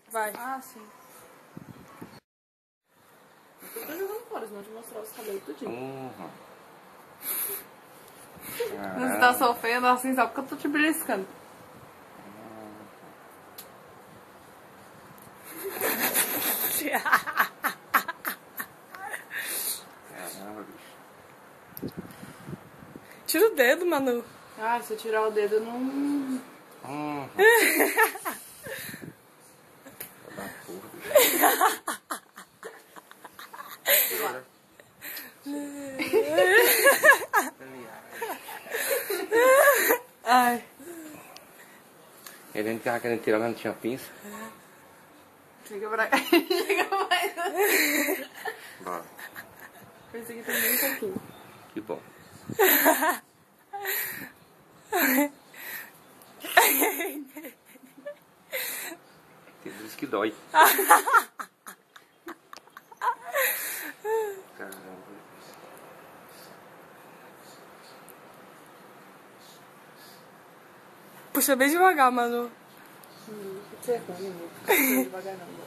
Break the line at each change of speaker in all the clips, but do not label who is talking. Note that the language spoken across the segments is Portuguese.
Vai.
Ah, sim. Eu tô jogando fora, senão eu te mostrar os cabelos tudinho. Você tá sofrendo assim só porque eu tô te beliscando.
Caramba, bicho.
Tira o dedo, Manu.
Ah, se eu tirar o dedo, eu não...
Da porra, bicho.
Ai.
Ele tava querendo tirar, mas não tinha pinça.
Chega pra cá. Chega mais.
Bora.
Esse aqui tem bem pouquinho.
Que bom. Tem vezes que dói. Caramba.
Puxa bem devagar, Manu.
Você é ruim, amigo. Não fica devagar não.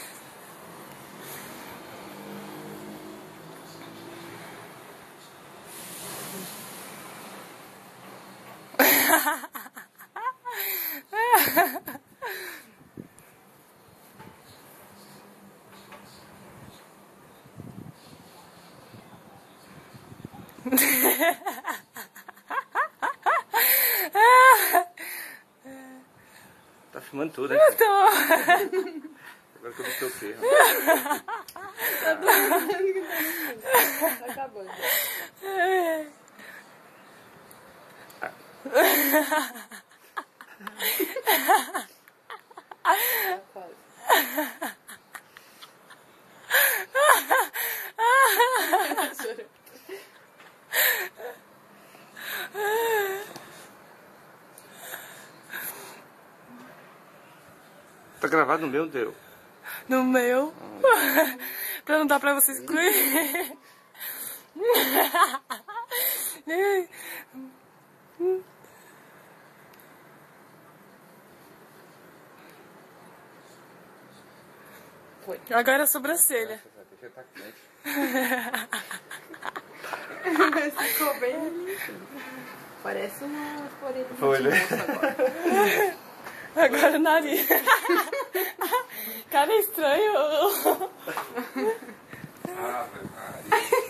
Tá filmando tudo, né?
Tô.
Agora que eu me toquei.
Tá acabando.
Tá gravado no meu, deu?
No meu. Pra não dar pra você excluir.
Foi.
Agora a sobrancelha.
Deixa eu tá quente.
Ficou bem bonitinho. Parece uma orelha de
Foi, né?
moça agora.
Agora o nariz. Cara, é estranho.
Ah,